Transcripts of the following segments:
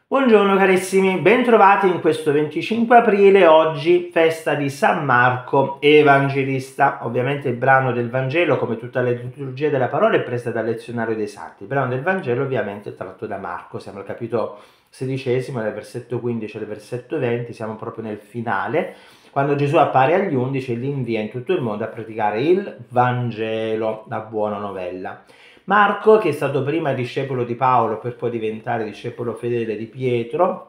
Buongiorno carissimi, bentrovati in questo 25 aprile, oggi festa di San Marco Evangelista. Ovviamente il brano del Vangelo, come tutta la liturgia della parola, è presa dal lezionario dei santi. Il brano del Vangelo ovviamente è tratto da Marco, siamo al capitolo 16, dal versetto 15 al versetto 20, siamo proprio nel finale, quando Gesù appare agli 11 e li invia in tutto il mondo a predicare il Vangelo, la buona novella. Marco, che è stato prima discepolo di Paolo per poi diventare discepolo fedele di Pietro,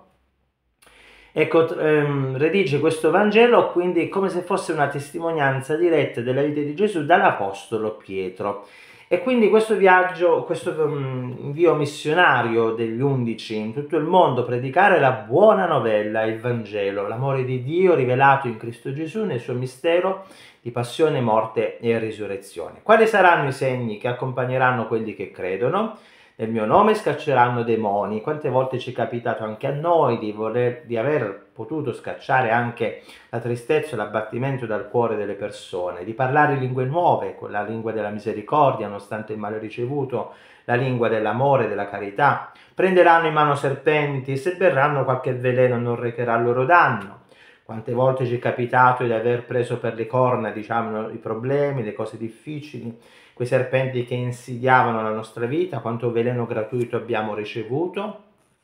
ecco, redige questo Vangelo quindi come se fosse una testimonianza diretta della vita di Gesù dall'apostolo Pietro. E quindi questo viaggio, questo invio missionario degli 11 in tutto il mondo, predicare la buona novella, il Vangelo, l'amore di Dio rivelato in Cristo Gesù nel suo mistero di passione, morte e risurrezione. Quali saranno i segni che accompagneranno quelli che credono? Nel mio nome scacceranno demoni. Quante volte ci è capitato anche a noi di aver potuto scacciare anche la tristezza e l'abbattimento dal cuore delle persone, di parlare lingue nuove, con la lingua della misericordia, nonostante il male ricevuto, la lingua dell'amore, della carità. Prenderanno in mano serpenti, se berranno qualche veleno non recherà loro danno. Quante volte ci è capitato di aver preso per le corna, diciamo, i problemi, le cose difficili, quei serpenti che insidiavano la nostra vita, quanto veleno gratuito abbiamo ricevuto,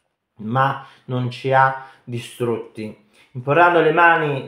ma non ci ha distrutti. Imporranno le mani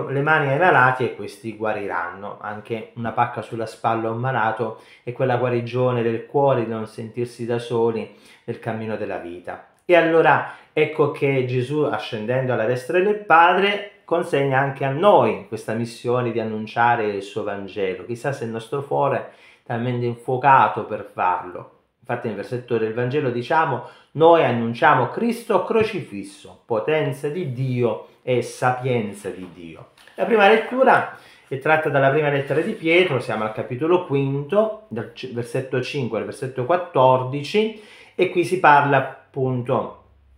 ai malati e questi guariranno. Anche una pacca sulla spalla a un malato è quella guarigione del cuore di non sentirsi da soli nel cammino della vita. E allora ecco che Gesù, ascendendo alla destra del Padre, consegna anche a noi questa missione di annunciare il suo Vangelo. Chissà se il nostro cuore è talmente infuocato per farlo. Infatti nel versetto del Vangelo diciamo: noi annunciamo Cristo crocifisso, potenza di Dio e sapienza di Dio. La prima lettura è tratta dalla prima lettera di Pietro, siamo al capitolo quinto, dal versetto 5 al versetto 14, e qui si parla appunto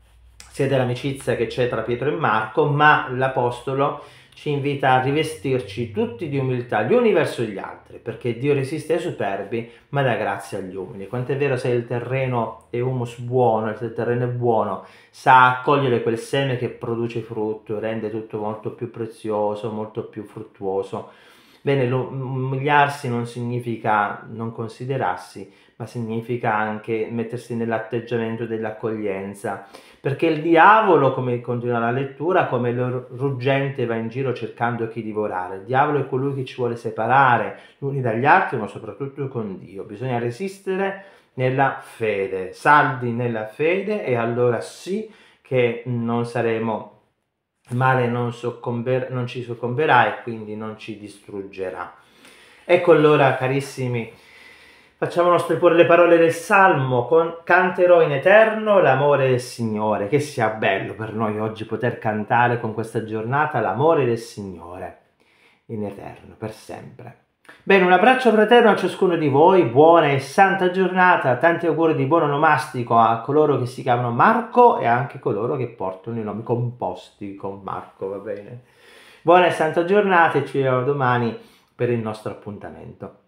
sia dell'amicizia che c'è tra Pietro e Marco, ma l'Apostolo ci invita a rivestirci tutti di umiltà gli uni verso gli altri, perché Dio resiste ai superbi, ma dà grazia agli umili. Quant'è vero, se il terreno è humus buono, se il terreno è buono, sa accogliere quel seme che produce frutto, rende tutto molto più prezioso, molto più fruttuoso. Bene, umiliarsi non significa non considerarsi, ma significa anche mettersi nell'atteggiamento dell'accoglienza, perché il diavolo, come continua la lettura, come il ruggente va in giro cercando chi divorare. Il diavolo è colui che ci vuole separare gli uni dagli altri, ma soprattutto con Dio. Bisogna resistere nella fede, saldi nella fede, e allora sì che non saremo, il male non ci soccomberà e quindi non ci distruggerà. Ecco allora, carissimi, facciamo nostre pure le parole del Salmo: canterò in eterno l'amore del Signore. Che sia bello per noi oggi poter cantare con questa giornata l'amore del Signore in eterno, per sempre. Bene, un abbraccio fraterno a ciascuno di voi, buona e santa giornata, tanti auguri di buon onomastico a coloro che si chiamano Marco e anche coloro che portano i nomi composti con Marco, va bene? Buona e santa giornata e ci vediamo domani per il nostro appuntamento.